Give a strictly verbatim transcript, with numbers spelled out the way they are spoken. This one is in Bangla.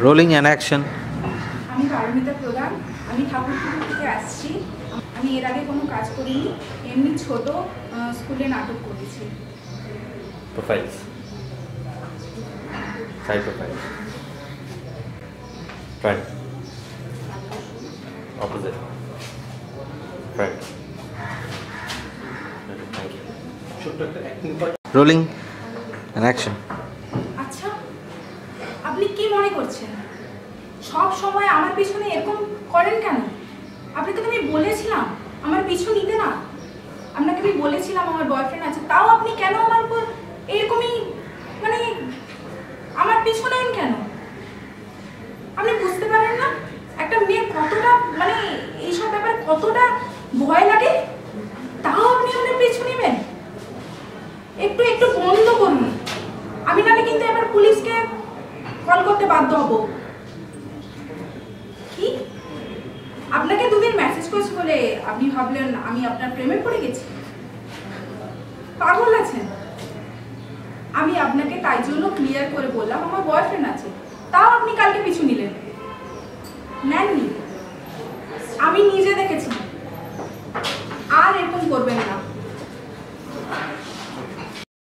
Rolling and action. আমি পারমিতা প্রধান, আমি ঠাকুরপুর থেকে আসছি। আমি এর আগে কোনো কাজ করিনি, এমনি ছোট স্কুলে নাটক করেছি। Profiles, side profile, front, opposite, front. Thank you. ছোট্ট একটা acting part. Rolling and action. আচ্ছা, আপনি কি মনে করছেন সব সময় আমার পিছনে এরকম করেন কেন? আপনাকে তো আমি বলেছিলাম আমার পিছু নিতে না। আপনাকে আমি বলেছিলাম আমার বয়ফ্রেন্ড আছে, তাও আপনি কেন আমার উপর এরকমই মানে আমার পিছু নেন কেন? আপনি বুঝতে পারেন না একটা মেয়ের কতটা মানে এইসব ব্যাপারে কতটা ভয় লাগে, তাও আপনি আমার পিছু নেবেন? একটু একটু বন্ধ করুন, আমি নাহলে কিন্তু এবার পুলিশকে কল করতে বাধ্য হব। কি আপনাকে দুদিন মেসেজ করছি বলে আপনি ভাবলেন আমি আপনার প্রেমে পড়ে গেছি? পাগল আছেন? আমি আপনাকে তাই জন্য ক্লিয়ার করে বললাম আমার বয়ফ্রেন্ড আছে, তাও আপনি কালকে পিছু নিলেন। নেননি, আমি নিজে দেখে